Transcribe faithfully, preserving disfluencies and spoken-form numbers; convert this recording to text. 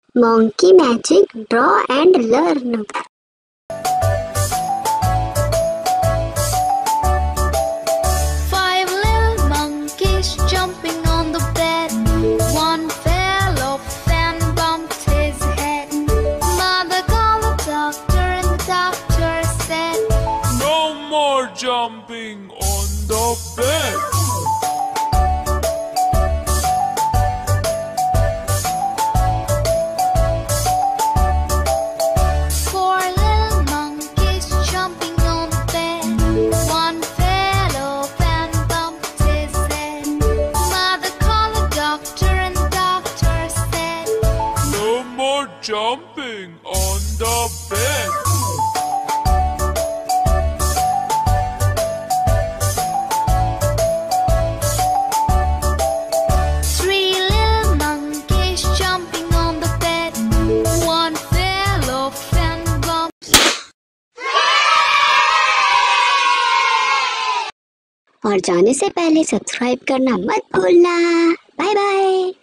Monkey magic, draw and learn. Five little monkeys jumping on the bed. One fell off and bumped his head. Mother called the doctor and the doctor said, "No more jumping on the bed." Jumping on the bed. Three little monkeys jumping on the bed. One fell off and bumped. और जाने से पहले subscribe करना मत भूलना। Bye bye.